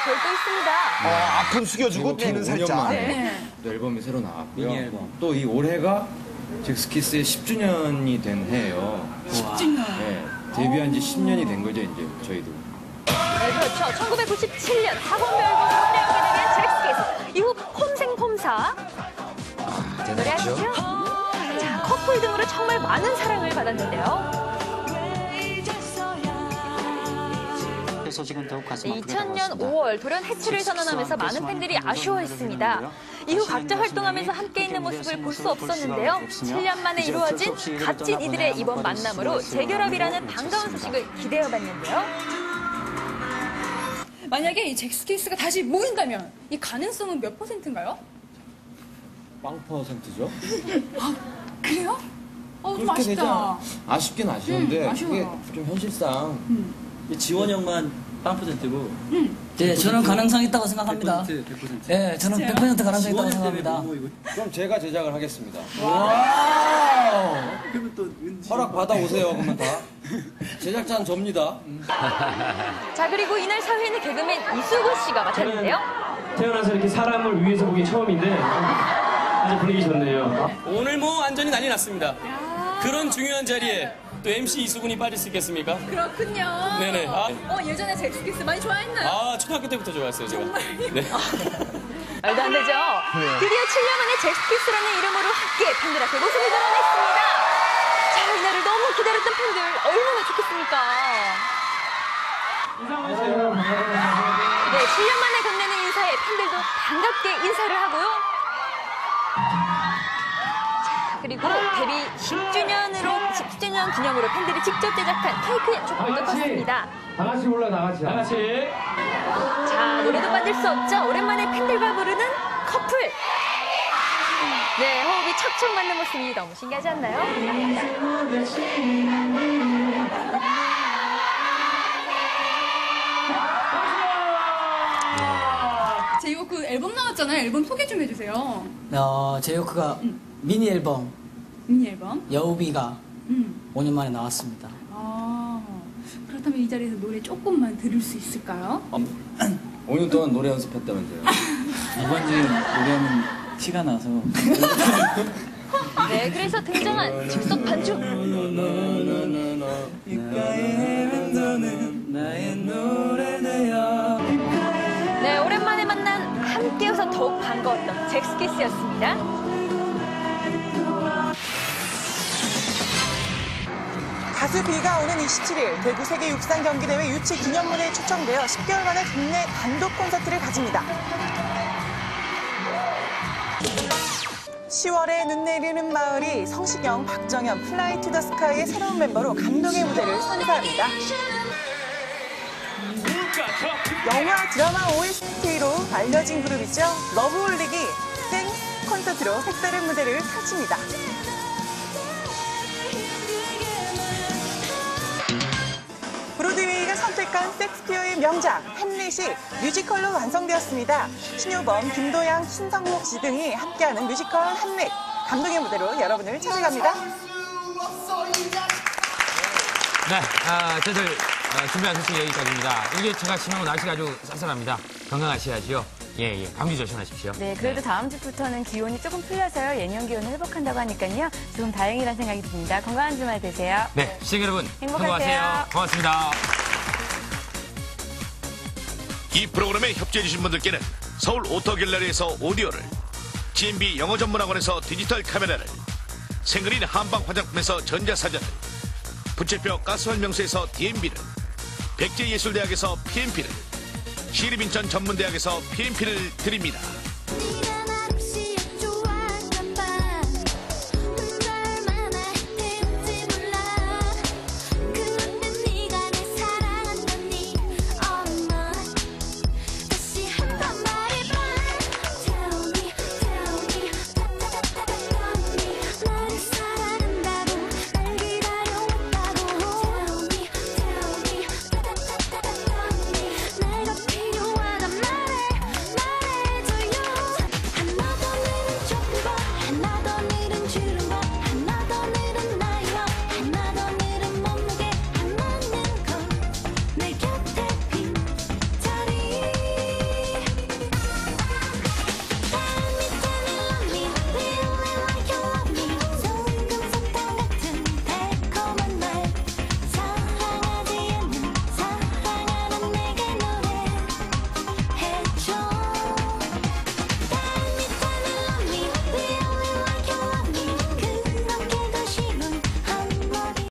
별도 있습니다. 앞은 숙여주고 뒤는 살짝. 또 앨범이 새로 나왔고요. 미니 앨범. 또 이 올해가 잭스키스의 10주년이 된 해예요. 10주년. 네, 데뷔한 지 10년이 된 거죠, 이제 저희도. 네, 그렇죠. 1997년 학원별 앨범을 활약하게 된 잭스키스. 이후 폼생폼사. 노래 아시죠? 자, 커플 등으로 정말 많은 사랑을 받았는데요. 소식은 더욱 가슴 아프게 2000년 5월 돌연 해체를 선언하면서 많은 팬들이 아쉬워했습니다. 이후 각자 활동하면서 함께 있는 모습을 볼 수 없었는데요. 7년 만에 이루어진 값진 이들의 이번 만남으로 재결합이라는 반가운 소식을 기대해봤는데요. 만약에 이 잭스키스가 다시 모인다면 이 가능성은 몇 %인가요? 0%죠? 그래요? 좀 그렇게 되지 아쉽다. 않아? 아쉽긴 아쉬운데 아쉬워. 그게 좀 현실상 지원 형만 0%고. 네, 저는 가능성이 있다고 생각합니다. 100%. 네, 저는 100% 가능성이 있다고 생각합니다. 그럼 제가 제작을 하겠습니다. 그러면 또 은지. 허락 받아오세요, 그러면 다. 제작자는 접니다. 자, 그리고 이날 사회는 개그맨 이수근 씨가 맡았는데요. 태어나서 이렇게 사람을 위해서 보기 처음인데 아주 분위기 좋네요. 오늘 뭐 완전히 난리 났습니다. 그런 중요한 자리에 또 MC 이수근이 빠질 수 있겠습니까? 그렇군요. 네네. 예전에 잭스키스 많이 좋아했나요? 초등학교 때부터 좋아했어요, 제가. 네. 말도 안 되죠? 드디어 7년 만에 잭스키스라는 이름으로 함께 팬들한테 모습을 드러냈습니다. 자, 이날을 너무 기다렸던 팬들 얼마나 좋겠습니까? 네, 7년 만에 건네는 인사에 팬들도 반갑게 인사를 하고요. 자, 그리고 데뷔 10주년 기념으로 팬들이 직접 제작한 케이크 조금도 컸습니다. 다 같이 불러, 다 같이. 다 같이. 자, 노래도 빠질 수 없죠. 오랜만에 팬들과 부르는 커플. 네, 호흡이 척척 맞는 모습이 너무 신기하지 않나요? 제이워크 앨범 나왔잖아요. 앨범 소개 좀 해주세요. 제이워크가 미니 앨범 미니 앨범. 여우비가 5년 만에 나왔습니다. 그렇다면 이 자리에서 노래 조금만 들을 수 있을까요? 5년 동안 노래 연습했다면서요. 이번 주에 노래하는 티가 나서. 네, 그래서 등장한 즉석 반주. 네, 오랜만에 만난 함께 웃어 더욱 반가웠던 잭스키스였습니다. 가수 비가 오는 27일 대구 세계 육상 경기대회 유치 기념무대에 초청되어 10개월 만에 국내 단독 콘서트를 가집니다. 10월에 눈 내리는 마을이 성시경, 박정현, 플라이 투 더 스카이의 새로운 멤버로 감동의 무대를 선사합니다. 영화, 드라마 OST로 알려진 그룹이죠. 러브홀릭이 생 콘서트로 색다른 무대를 펼칩니다. 브로드웨이가 선택한 섹스피어의 명작 햄릿이 뮤지컬로 완성되었습니다. 신효범, 김도영, 신성록 씨 등이 함께하는 뮤지컬 햄릿. 감동의 무대로 여러분을 찾아갑니다. 네, 저희들 준비한 소식 여기까지입니다. 일교차가 심하고 날씨가 아주 쌀쌀합니다. 건강하셔야죠. 예, 감기 조심하십시오. 네, 그래도 다음 주부터는 기온이 조금 풀려서요. 예년 기온을 회복한다고 하니까요. 좀 다행이라는 생각이 듭니다. 건강한 주말 되세요. 네, 시청자 여러분 행복하세요. 고맙습니다. 이 프로그램에 협조해주신 분들께는 서울 오토갤러리에서 오디오를, GMB 영어 전문학원에서 디지털 카메라를, 생그린 한방 화장품에서 전자사전을, 부채뼈 가스활명수에서 DMB를, 백제예술대학에서 PMP를, 시립인천 전문대학에서 PMP를 드립니다.